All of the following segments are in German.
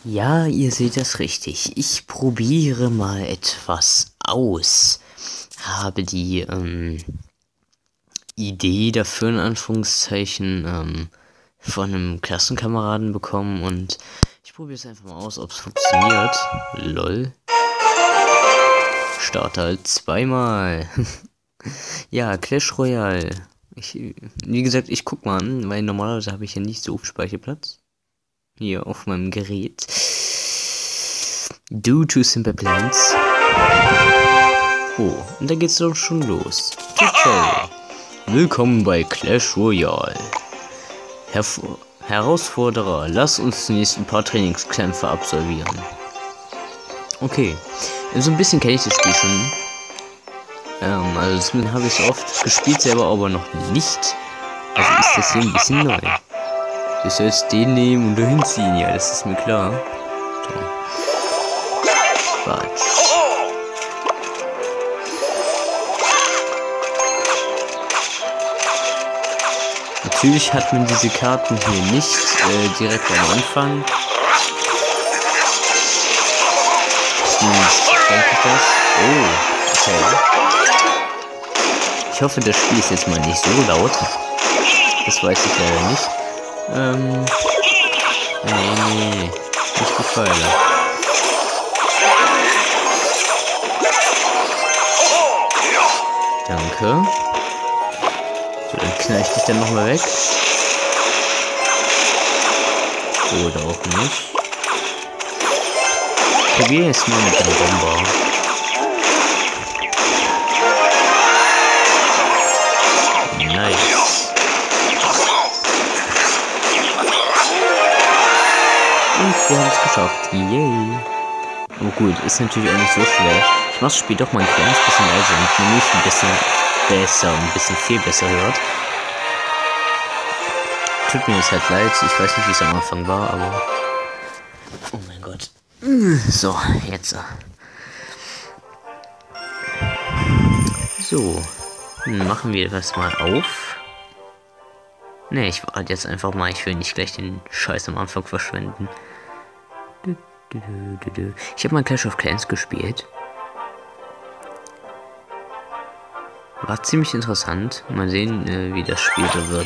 Ja, ihr seht das richtig. Ich probiere mal etwas aus. Habe die Idee dafür in Anführungszeichen von einem Klassenkameraden bekommen und ich probiere es einfach mal aus, ob es funktioniert. Lol. Starte halt zweimal. Ja, Clash Royale. Wie gesagt, ich guck mal an, weil normalerweise habe ich ja nicht so viel Speicherplatz. Hier auf meinem Gerät. Due to simple plans. Oh, und da geht's doch schon los. Okay. Willkommen bei Clash Royale. Herausforderer, lass uns zunächst ein paar Trainingskämpfe absolvieren. Okay. So ein bisschen kenne ich das Spiel schon. Also das habe ich oft gespielt, selber aber noch nicht. Also ist das hier ein bisschen neu. Ich soll jetzt den nehmen und dahin ziehen, ja, das ist mir klar. So. Quatsch. Natürlich hat man diese Karten hier nicht direkt am Anfang. Zumindest denke ich das. Oh, okay. Ich hoffe, das Spiel ist jetzt mal nicht so laut. Das weiß ich leider nicht. Nee, nicht gefallen. Danke. So, dann knall ich dich dann nochmal weg. Oder auch nicht. Probier jetzt mal mit dem Bomber. Nice. Und wir haben es geschafft. Yay. Oh gut, ist natürlich auch nicht so schwer. Ich mach das Spiel doch mal ein kleines bisschen leiser, damit man mich ein bisschen besser, ein bisschen viel besser hört. Tut mir jetzt halt leid, ich weiß nicht, wie es am Anfang war, aber... Oh mein Gott. So, jetzt. So, machen wir das mal auf. Ne, ich warte jetzt einfach mal, ich will nicht gleich den Scheiß am Anfang verschwenden. Ich habe mal Clash of Clans gespielt. War ziemlich interessant. Mal sehen, wie das Spiel so wird.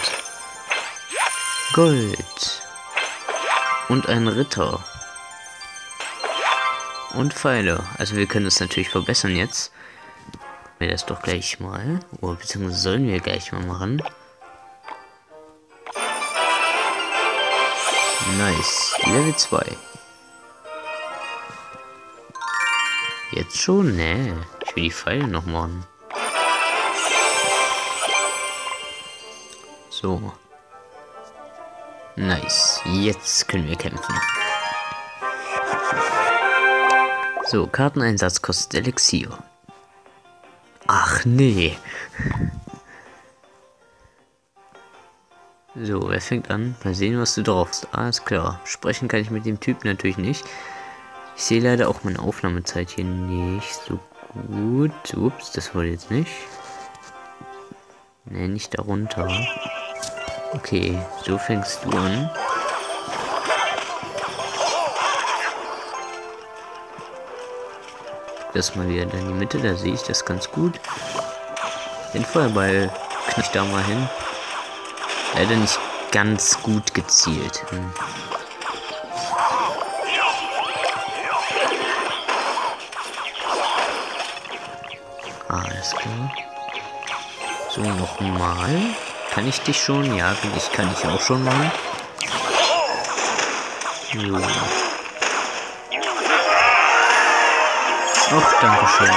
Gold. Und ein Ritter. Und Pfeile. Also wir können das natürlich verbessern jetzt. Wir das doch gleich mal. Oder beziehungsweise sollen wir gleich mal machen. Nice. Level 2. Jetzt schon? Nee. Ich will die Pfeile noch machen. So. Nice. Jetzt können wir kämpfen. So, Karteneinsatz kostet Elixier. Ach nee. So, wer fängt an? Mal sehen, was du drauf hast. Alles klar. Sprechen kann ich mit dem Typ natürlich nicht. Ich sehe leider auch meine Aufnahmezeit hier nicht so gut. Ups, das wollte jetzt nicht. Ne, nicht darunter. Okay, so fängst du an. Das mal wieder in die Mitte, da sehe ich das ganz gut. Den Feuerball knall ich da mal hin. Leider nicht ganz gut gezielt. Alles klar. So, nochmal. Kann ich dich schon? Ja, kann ich auch schon machen. So. Ach, danke schön.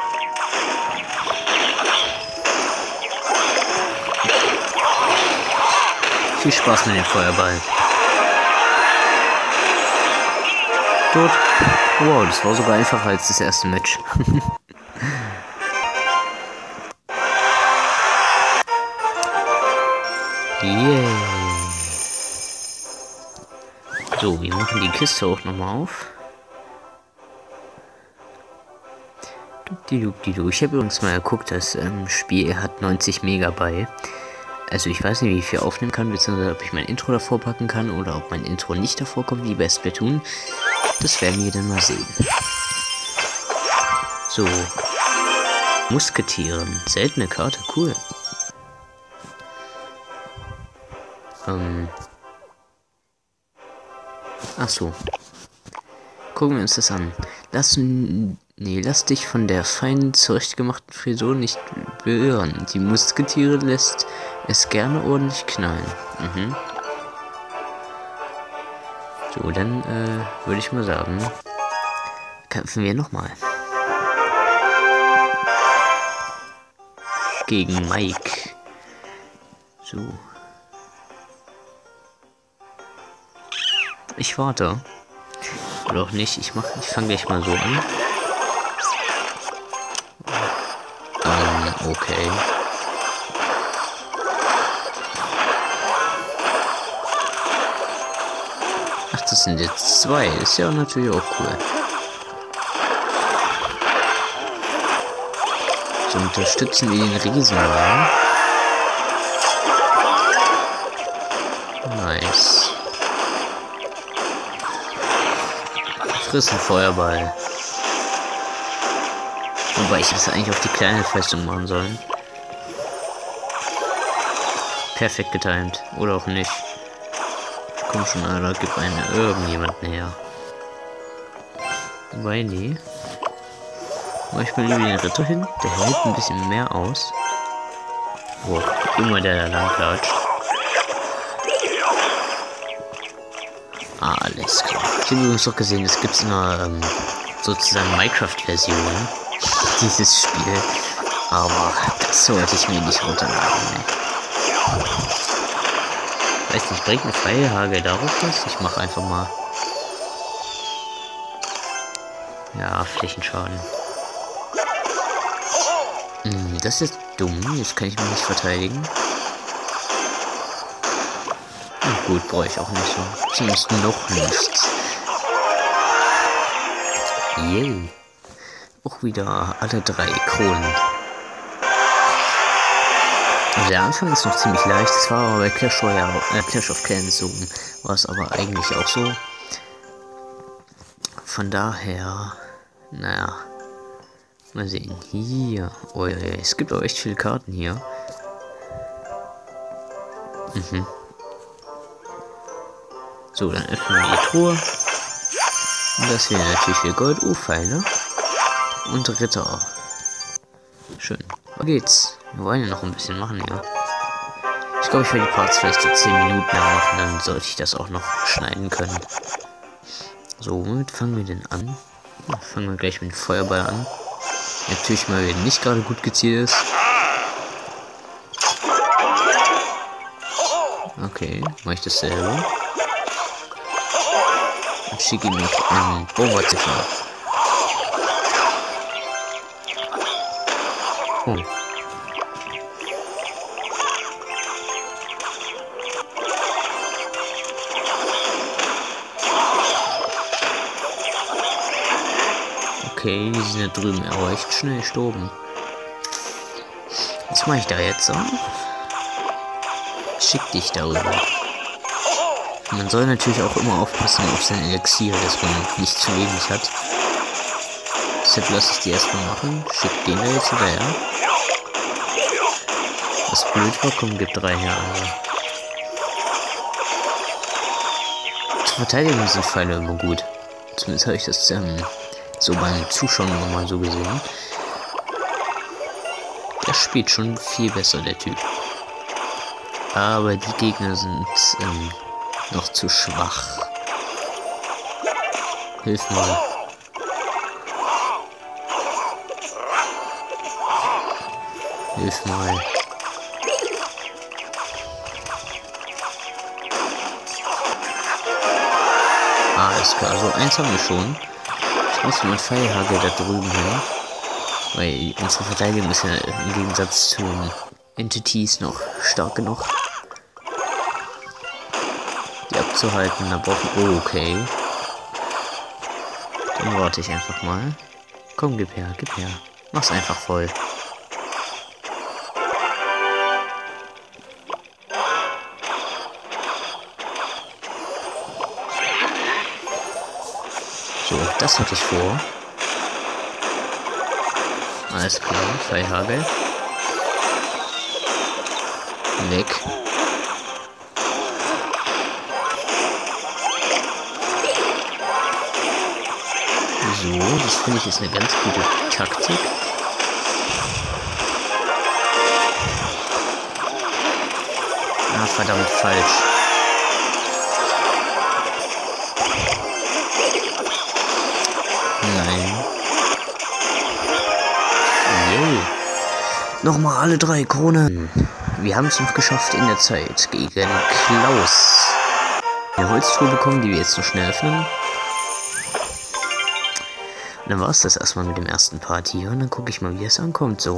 Viel Spaß mit dem Feuerball. Tot. Wow, das war sogar einfacher als das erste Match. Yeah. So, wir machen die Kiste auch nochmal auf. Ich habe übrigens mal geguckt, das Spiel hat 90 Megabyte. Also ich weiß nicht, wie ich viel aufnehmen kann, beziehungsweise ob ich mein Intro davor packen kann oder ob mein Intro nicht davor kommt, wie bei Splatoon. Das werden wir dann mal sehen. So. Musketieren. Seltene Karte, cool. Ach so. Gucken wir uns das an. Lass dich von der fein zurechtgemachten Frisur nicht beirren. Die Musketiere lässt es gerne ordentlich knallen. Mhm. So, dann würde ich mal sagen, kämpfen wir nochmal. Gegen Mike. So. Ich warte. Oder auch nicht. Ich fange gleich mal so an. Okay. Ach, das sind jetzt 2. Ist ja natürlich auch cool. So unterstützen wir den Riesenwagen. Nice. Friss ein Feuerball. Wobei ich das eigentlich auf die kleine Festung machen sollen. Perfekt getimt. Oder auch nicht. Komm schon, Alter, gib einen irgendjemanden her. Wobei, nee. Mach ich mal lieber den Ritter hin. Der hält ein bisschen mehr aus. Boah, immer der da lang klatscht. Alles klar. Ich habe übrigens doch gesehen, es gibt eine sozusagen Minecraft-Version dieses Spiel. Aber das sollte ich mir nicht runterladen. Ne? Weiß nicht, bringt eine Pfeilhagel darauf was? Ich mache einfach mal. Ja, Flächenschaden. Das ist dumm. Jetzt kann ich mich nicht verteidigen. Gut, brauche ich auch nicht so. Zumindest noch nichts. Yay. Auch wieder alle 3 Kronen. Also der Anfang ist noch ziemlich leicht. Es war aber bei Clash of Clans so. War es aber eigentlich auch so. Von daher, naja. Mal sehen. Hier. Oh ja, es gibt auch echt viele Karten hier. So, dann öffnen wir die Truhe. Und das wäre natürlich für Gold. Pfeile. Und Ritter. Schön. Wo geht's? Wir wollen ja noch ein bisschen machen, ja. Ich glaube, ich werde die Parts vielleicht so 10 Minuten lang machen. Dann sollte ich das auch noch schneiden können. So, womit fangen wir denn an? Ja, fangen wir gleich mit dem Feuerball an. Natürlich mal wieder nicht gerade gut gezielt ist. Okay, mache ich das selber. Und schicke ihm noch einen Bohrziffer. Oh. Okay, die sind da drüben aber echt schnell gestorben. Was mache ich da jetzt so? Schick dich darüber. Man soll natürlich auch immer aufpassen auf sein Elixier, dass man nicht zu wenig hat. Deshalb lasse ich die erstmal machen. Schick den da jetzt hinterher. Was blöd war, komm, gibt 3 her. Also. Zur Verteidigung sind Pfeile immer gut. Zumindest habe ich das so beim Zuschauen immer mal so gesehen. Der spielt schon viel besser, der Typ. Aber die Gegner sind noch zu schwach. Hilf mal. Hilf mal. Alles klar, so eins haben wir schon. Ich muss mal Pfeilhagel da drüben her. Weil unsere Verteidigung ist ja im Gegensatz zu den Entities noch stark genug. Die abzuhalten, da brauchen. Oh, okay. Dann warte ich einfach mal. Komm, gib her, gib her. Mach's einfach voll. So, das hatte ich vor. Alles klar, Pfeilhagel. Weg. So, das finde ich ist eine ganz gute Taktik. Ah, verdammt, falsch. Nein. Yay. Nochmal alle 3 Kronen. Wir haben es noch geschafft in der Zeit gegen Klaus. Eine Holztruhe bekommen, die wir jetzt noch schnell öffnen. Und dann war es das erstmal mit dem ersten Part hier. Und dann gucke ich mal, wie es ankommt so.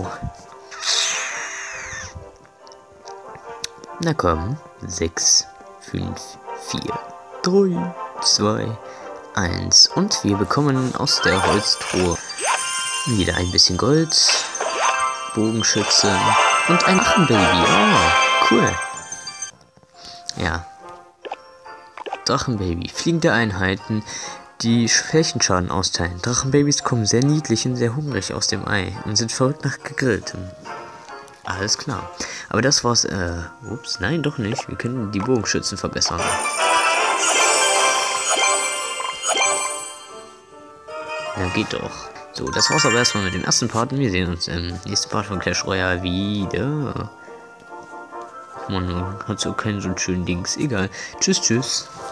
Na komm. 6, 5, 4, 3, 2, 1. Und wir bekommen aus der Holztruhe wieder ein bisschen Gold, Bogenschütze und ein Drachenbaby. Oh, cool. Ja. Drachenbaby. Fliegende Einheiten, die Flächenschaden austeilen. Drachenbabys kommen sehr niedlich und sehr hungrig aus dem Ei und sind verrückt nach gegrilltem. Alles klar. Aber das war's, ups, nein, doch nicht. Wir können die Bogenschützen verbessern. Ja, geht doch. So, das war's aber erstmal mit dem ersten Part. Wir sehen uns im nächsten Part von Clash Royale wieder. Man hat so keinen so schönen Dings. Egal. Tschüss, tschüss.